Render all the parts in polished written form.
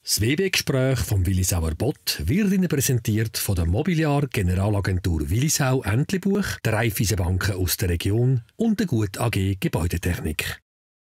Das WB-Gespräch vom Willisauer Bott wird Ihnen präsentiert von der Mobiliar Generalagentur Willisau Entlebuch, der Raiffeisenbanken aus der Region und der Gut AG Gebäudetechnik.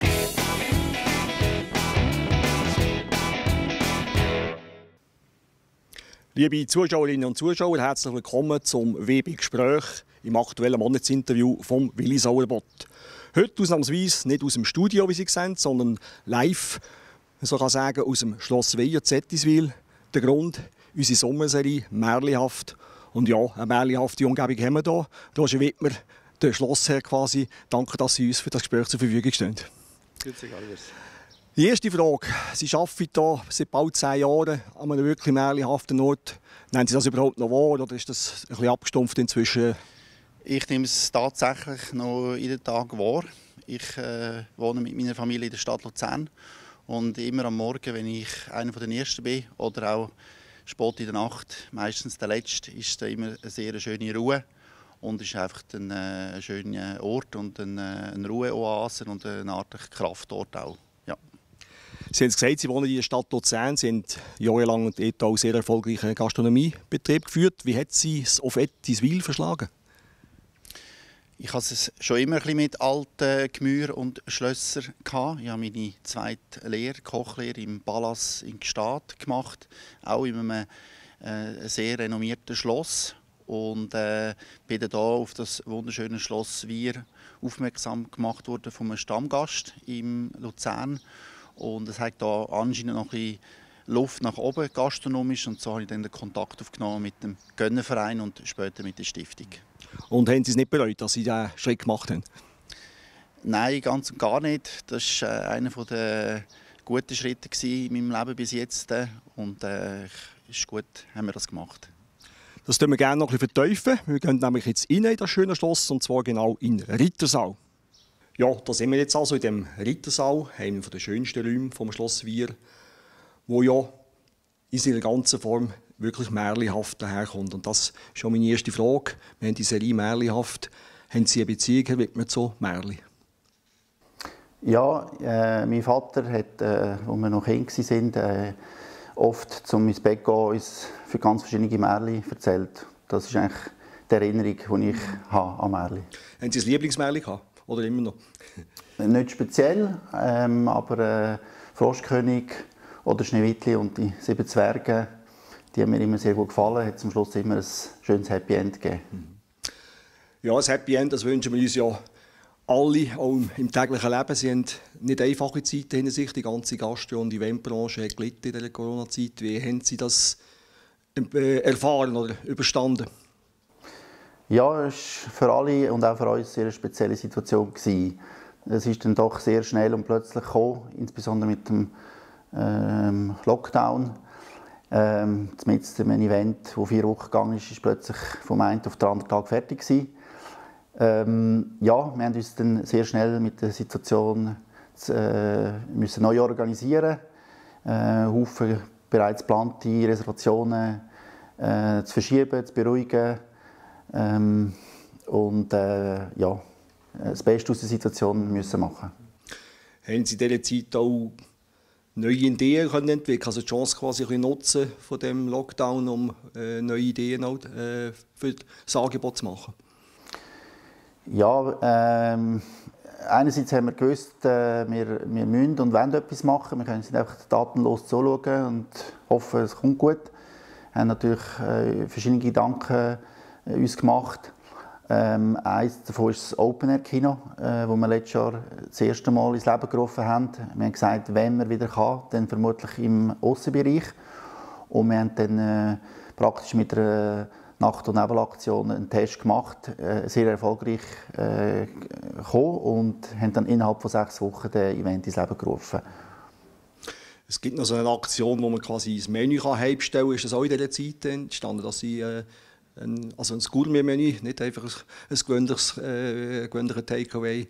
Liebe Zuschauerinnen und Zuschauer, herzlich willkommen zum WB-Gespräch im aktuellen Monatsinterview vom Willisauer Bott. Heute ausnahmsweise nicht aus dem Studio, wie Sie sehen, sondern live, so kann sagen, aus dem Schloss Weiher Zettiswil. Der Grund, unsere Sommerserie «Märlihaft». Und ja, eine märlighafte Umgebung haben wir hier. Roger Wittmer, der Schlossherr quasi. Danke, dass Sie uns für das Gespräch zur Verfügung stehen. Die erste Frage. Sie arbeiten hier seit bald 10 Jahren an einem wirklich märlichhaften Ort. Nehmen Sie das überhaupt noch wahr oder ist das ein bisschen abgestumpft inzwischen? Ich nehme es tatsächlich noch jeden Tag wahr. Ich wohne mit meiner Familie in der Stadt Luzern. Und immer am Morgen, wenn ich einer der Ersten bin oder auch spät in der Nacht, meistens der Letzte, ist da immer eine sehr schöne Ruhe. Und es ist einfach ein schöner Ort und eine Ruheoase und eine Art Kraftort auch. Ja. Sie haben es gesagt, Sie wohnen in der Stadt Luzern. Sie haben jahrelang und auch sehr erfolgreichen Gastronomiebetrieb geführt. Wie hat Sie es auf Ettiswil verschlagen? Ich hatte es schon immer ein bisschen mit alten Gemüren und Schlössern gehabt. Ich habe meine zweite Lehre, Kochlehre im Palas in Gstaad gemacht, auch in einem sehr renommierten Schloss. Und bin dann hier auf das wunderschöne Schloss Weiher aufmerksam gemacht worden von einem Stammgast in Luzern. Und es hat da anscheinend noch ein bisschen Luft nach oben gastronomisch. Und so habe ich dann den Kontakt aufgenommen mit dem Gönnerverein und später mit der Stiftung. Und haben Sie es nicht bereut, dass Sie diesen Schritt gemacht haben? Nein, ganz und gar nicht. Das war einer der guten Schritte in meinem Leben bis jetzt. Und ist gut, haben wir das gemacht. Das tun wir gerne noch ein bisschen vertiefen. Wir gehen nämlich jetzt rein in das schöne Schloss, und zwar genau in den Rittersaal. Ja, da sind wir jetzt also in dem Rittersaal, einem der schönsten Räume vom Schloss Weiher, wo ja in seiner ganzen Form wirklich märlihaft daherkommt. Und das ist schon meine erste Frage. Wir haben die Serie «Märlihaft». Haben Sie eine Beziehung, Herr Wittmer, zu Märli? Ja, mein Vater hat, als wir noch Kinder waren, oft zum ins Bett gehen, uns für ganz verschiedene Märli erzählt. Das ist eigentlich die Erinnerung, die ich habe an Märli. Haben Sie ein Lieblingsmärli gehabt? Oder immer noch? Nicht speziell, aber Froschkönig oder Schneewittli und die 7 Zwerge, die haben mir immer sehr gut gefallen. Hat zum Schluss immer ein schönes Happy End gegeben. Ja, ein Happy End, das wünschen wir uns ja alle, auch im täglichen Leben. Sie haben nicht einfache Zeiten hinter sich. Die ganze Gastro- und Eventbranche hat gelitten in dieser Corona-Zeit. Wie haben Sie das erfahren oder überstanden? Ja, es war für alle und auch für uns eine sehr spezielle Situation. Es ist dann doch sehr schnell und plötzlich gekommen, insbesondere mit dem Lockdown. Mit einem Event, das 4 Wochen gegangen ist, ist plötzlich vom einen auf den anderen Tag fertig gewesen. Ja, wir haben uns dann sehr schnell mit der Situation müssen neu organisieren, Haufen bereits geplante Reservationen zu verschieben, zu beruhigen und ja, das Beste aus der Situation müssen machen. Haben Sie in dieser Zeit auch neue Ideen können entwickeln, also die Chance quasi ein bisschen nutzen von dem Lockdown, um neue Ideen auch, für das Angebot zu machen? Ja, einerseits haben wir gewusst, wir müssen und wollen etwas machen. Wir können nicht einfach tatenlos zuschauen und hoffen, es kommt gut. Wir haben natürlich verschiedene Gedanken uns gemacht. Eines davon ist das Open-Air-Kino, das wir letztes Jahr das erste Mal ins Leben gerufen haben. Wir haben gesagt, wenn man wieder kann, dann vermutlich im Aussenbereich. Und wir haben dann praktisch mit einer Nacht- und Nebelaktion einen Test gemacht, sehr erfolgreich gekommen und haben dann innerhalb von 6 Wochen das Event ins Leben gerufen. Es gibt noch so eine Aktion, wo man quasi das Menü heimstellen kann. Ist das auch in dieser Zeit entstanden, dass Sie ein Gourmet-Menü, nicht einfach ein gewöhnliches Takeaway,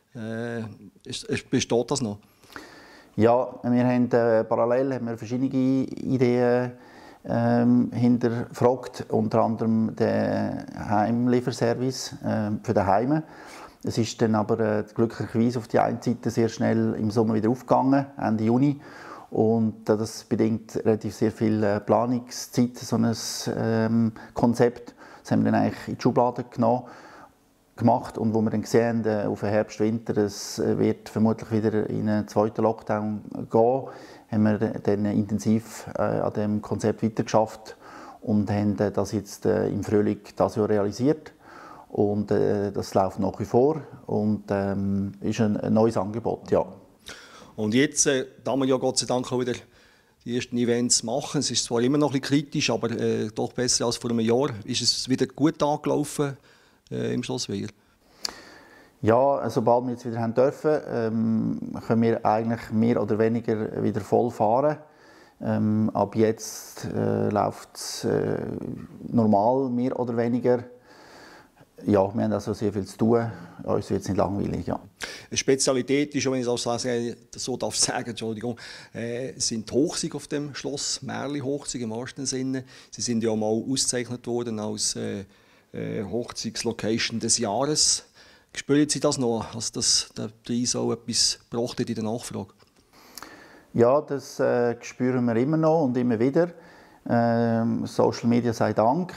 besteht das noch? Ja, wir haben parallel haben wir verschiedene Ideen hinterfragt, unter anderem den Heimlieferservice für die Heime. Es ist dann aber glücklicherweise auf die einen Seite sehr schnell im Sommer wieder aufgegangen, Ende Juni. Und das bedingt relativ sehr viel Planungszeit, so ein Konzept. Das haben wir dann eigentlich in die Schublade gemacht. Und wo wir dann gesehen haben, auf den Herbst, Winter, es wird vermutlich wieder in einen zweiten Lockdown gehen, haben wir dann intensiv an dem Konzept weitergeschafft und haben das jetzt im Frühling dieses Jahr realisiert. Und das läuft nach wie vor und ist ein neues Angebot, ja. Und jetzt, da wir ja Gott sei Dank auch wieder die ersten Events machen, es ist zwar immer noch ein bisschen kritisch, aber doch besser als vor einem Jahr, ist es wieder gut angelaufen im Schloss Weyer? Ja, sobald wir jetzt wieder haben dürfen, können wir eigentlich mehr oder weniger wieder voll fahren. Ab jetzt läuft es normal, mehr oder weniger. Ja, wir haben also sehr viel zu tun. Uns wird es nicht langweilig. Ja. Eine Spezialität ist, wenn ich das so darf sagen, Entschuldigung, sind die Hochzüge auf dem Schloss, Märli-Hochzüge im wahrsten Sinne. Sie sind ja mal ausgezeichnet worden als Hochzeitslocation des Jahres. Spüren Sie das noch, dass der Preis auch etwas gebracht hat in der Nachfrage? Ja, das spüren wir immer noch und immer wieder. Social Media sei Dank.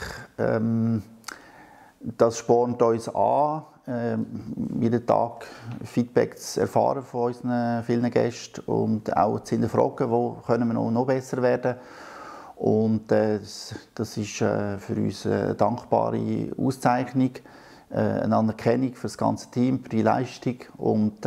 Das spornt uns an, jeden Tag Feedback zu erfahren von unseren vielen Gästen und auch zu hinterfragen, wo können wir noch besser werden. Und das ist für uns eine dankbare Auszeichnung, eine Anerkennung für das ganze Team, für die Leistung. Und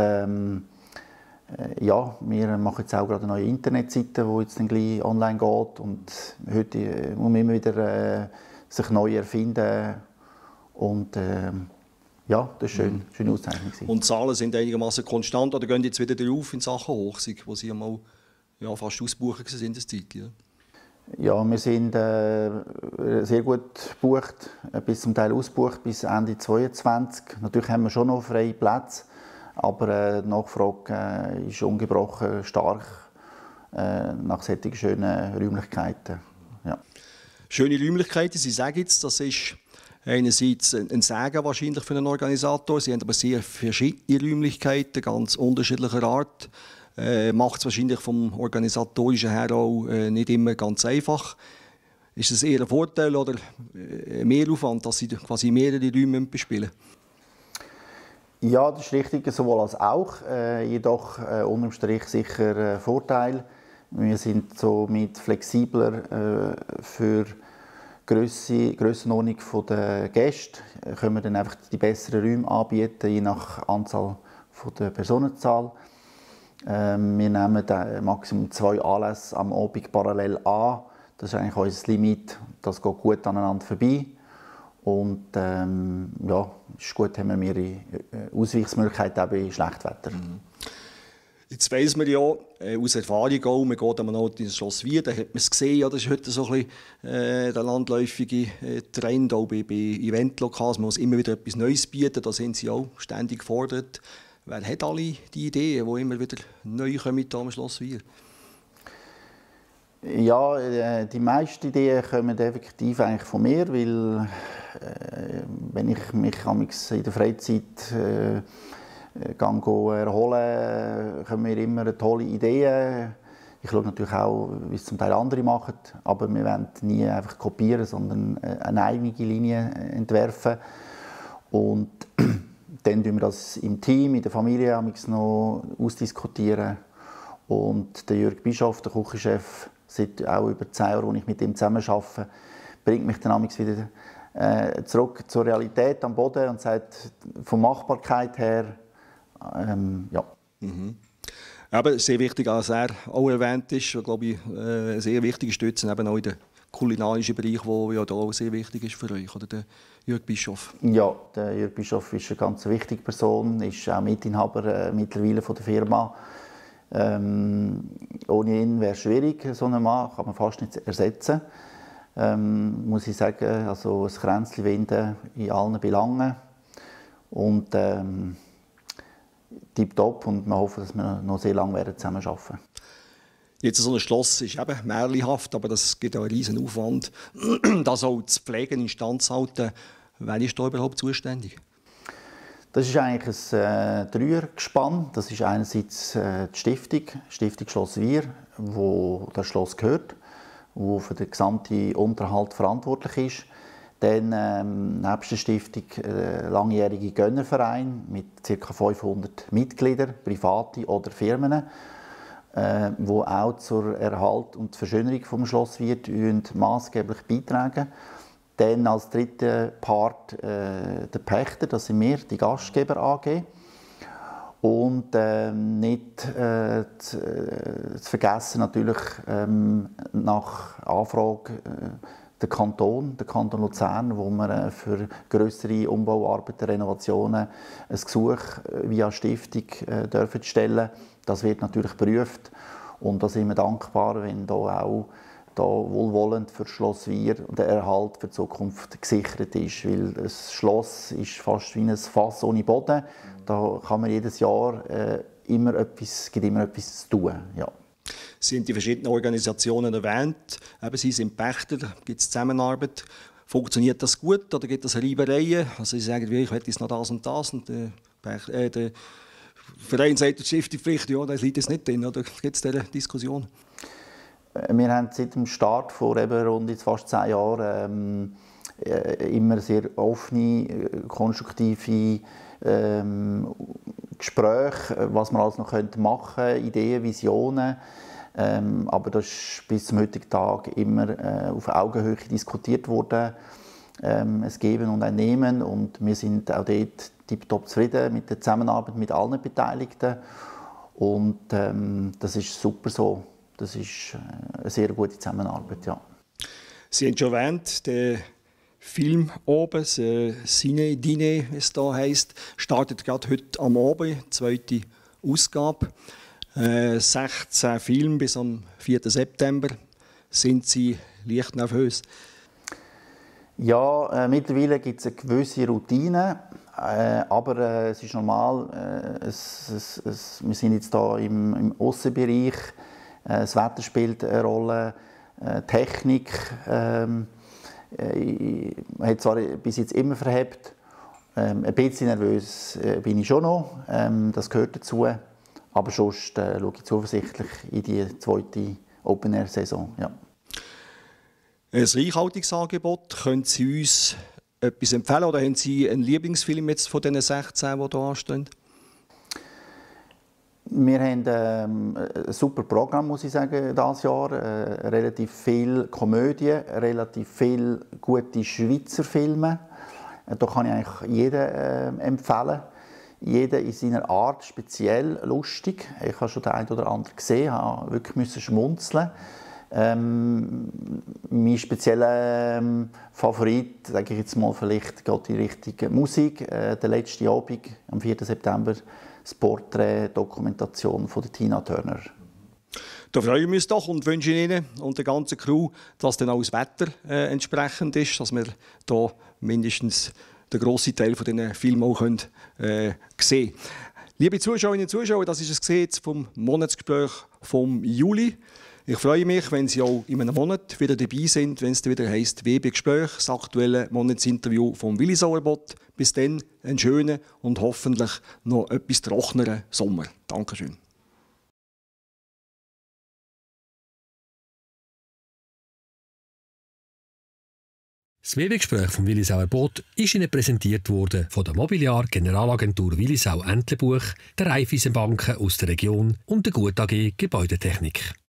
ja, wir machen jetzt auch gerade eine neue Internetseite, die jetzt dann gleich online geht. Und heute muss man immer wieder sich neu erfinden. Und ja, das ist eine schöne Auszeichnung. Und die Zahlen sind einigermaßen konstant oder gehen jetzt wieder drauf in Sachen Hochzeit, wo Sie einmal fast ausgebucht waren in der Zeit? Ja, ja, wir sind sehr gut gebucht, bis zum Teil ausgebucht bis Ende 2022. Natürlich haben wir schon noch freie Plätze, aber die Nachfrage ist ungebrochen stark nach solchen schönen Räumlichkeiten. Ja. Schöne Räumlichkeiten, Sie sagen jetzt, das ist einerseits ein Segen wahrscheinlich für einen Organisator. Sie haben aber sehr verschiedene Räumlichkeiten, ganz unterschiedlicher Art. Macht es wahrscheinlich vom Organisatorischen her auch nicht immer ganz einfach. Ist es eher ein Vorteil oder ein Mehraufwand, dass Sie quasi mehrere Räume bespielen? Ja, das ist richtig, sowohl als auch. Jedoch unterm Strich sicher ein Vorteil. Wir sind somit flexibler für Grössenordnung der Gäste. Können wir dann einfach die besseren Räume anbieten, je nach Anzahl der Personenzahl. Wir nehmen maximal 2 Anlässe am Abend parallel an. Das ist eigentlich unser Limit. Das geht gut aneinander vorbei. Und ja, ist gut, haben wir mehrere Ausweichsmöglichkeiten auch bei Schlechtwetter. Jetzt weiss man ja aus Erfahrung auch, man geht einmal ins Schloss Wien, da hat man es gesehen, ja, das ist heute so ein bisschen der landläufige Trend, auch bei Eventlokalen, man muss immer wieder etwas Neues bieten, da sind sie auch ständig gefordert. Wer hat alle die Ideen, die immer wieder neu kommen am Schloss Wien? Ja, die meisten Ideen kommen effektiv eigentlich von mir, weil wenn ich mich in der Freizeit erholen, kommen mir immer tolle Ideen. Ich schaue natürlich auch, wie es zum Teil andere machen, aber wir wollen nie einfach kopieren, sondern eine eigene Linie entwerfen. Und dann diskutieren wir das im Team, in der Familie noch ausdiskutieren. Und der Jürg Bischof, der Küchenchef, seit auch über 10 Jahren, als ich mit ihm zusammen arbeite, bringt mich dann wieder zurück zur Realität am Boden und sagt, von Machbarkeit her, ja. Aber sehr wichtig, als er auch erwähnt ist, glaube ich, eine sehr wichtige Stütze, eben auch in den kulinarischen Bereich, der ja da auch sehr wichtig ist für euch, oder der Jürg Bischof. Ja, der Jürg Bischof ist eine ganz wichtige Person, ist auch Mitinhaber mittlerweile von der Firma. Ohne ihn wäre es schwierig, so einen Mann kann man fast nicht ersetzen. Muss ich sagen, also ein Kränzchen winden in allen Belangen. Und tipptopp, und wir hoffen, dass wir noch sehr lange zusammenarbeiten werden. Jetzt so ein Schloss ist eben märchenhaft, aber das gibt auch einen riesen Aufwand, das auch zu pflegen, instand zu halten. Wer ist da überhaupt zuständig? Das ist eigentlich ein Dreiergespann. Das ist einerseits die Stiftung Schloss Wir, wo das Schloss gehört, wo für den gesamten Unterhalt verantwortlich ist. Dann nebst der Stiftung langjährige Gönnerverein mit ca. 500 Mitgliedern, private oder Firmen, die auch zur Erhalt und Verschönerung des Schloss Wir maßgeblich beitragen. Dann als dritter Part der Pächter, das sind wir, die Gastgeber AG. Und nicht zu vergessen natürlich nach Anfrage der Kanton Luzern, wo wir für grössere Umbauarbeiten, Renovationen ein Gesuch via Stiftung dürfen stellen. Das wird natürlich geprüft und da sind wir dankbar, wenn da auch wohlwollend für das Schloss Wir und der Erhalt für die Zukunft gesichert ist. Weil das Schloss ist fast wie ein Fass ohne Boden. Da kann man jedes Jahr immer etwas zu tun. Ja. Sie haben die verschiedenen Organisationen erwähnt. Eben, Sie sind Pächter, gibt es Zusammenarbeit. Funktioniert das gut oder gibt es Reibereien? Also Sie sagen, ich hätte jetzt noch das und das. Und der Verein sagt, die Stiftung vielleicht, ja, das liegt jetzt nicht drin. Oder gibt es diese Diskussion? Wir haben seit dem Start vor rund fast 10 Jahren immer sehr offene, konstruktive Gespräche, was man alles noch machen könnte, Ideen, Visionen. Aber das ist bis zum heutigen Tag immer auf Augenhöhe diskutiert worden. Es Geben und ein Nehmen. Und wir sind auch dort tiptop zufrieden mit der Zusammenarbeit mit allen Beteiligten. Und das ist super so. Das ist eine sehr gute Zusammenarbeit, ja. Sie haben schon erwähnt, der Film oben, Cine Dine, wie es da heisst, startet gerade heute am Abend, zweite Ausgabe. 16 Filme bis am 4. September. Sind Sie leicht nervös? Ja, mittlerweile gibt es eine gewisse Routine, aber es ist normal. Wir sind jetzt hier im Aussenbereich. Das Wetter spielt eine Rolle, Technik hat zwar bis jetzt immer verhebt. Ein bisschen nervös bin ich schon noch, das gehört dazu. Aber sonst schaue ich zuversichtlich in die zweite Open-Air-Saison. Ja. Ein Reichhaltungsangebot. Können Sie uns etwas empfehlen oder haben Sie einen Lieblingsfilm jetzt von den 16, die hier anstehen? Wir haben ein super Programm, muss ich sagen, dieses Jahr. Relativ viel Komödie, relativ viele gute Schweizer Filme. Da kann ich eigentlich jeden empfehlen. Jeder in seiner Art speziell lustig. Ich habe schon den einen oder anderen gesehen, habe wirklich schmunzeln. Mein spezieller Favorit, sage ich jetzt mal, vielleicht geht in Richtung Musik. Der letzte Abend, am 4. September, das Porträt, Dokumentation von Tina Turner. Da freuen wir uns doch und wünschen Ihnen und der ganzen Crew, dass dann auch das Wetter entsprechend ist, dass wir hier mindestens den grossen Teil von diesen Filmen auch sehen können. Liebe Zuschauerinnen und Zuschauer, das ist es vom Monatsgespräch vom Juli. Ich freue mich, wenn Sie auch in einem Monat wieder dabei sind, wenn es wieder heisst WB-Gespräch, das aktuelle Monatsinterview vom Willi Sauerbott. Bis dann einen schönen und hoffentlich noch etwas trockeneren Sommer. Dankeschön. Das WB-Gespräch von Willi Sauerbott ist Ihnen präsentiert worden von der Mobiliar Generalagentur Willisau Entlebuch, der Raiffeisenbanken aus der Region und der Gut AG Gebäudetechnik.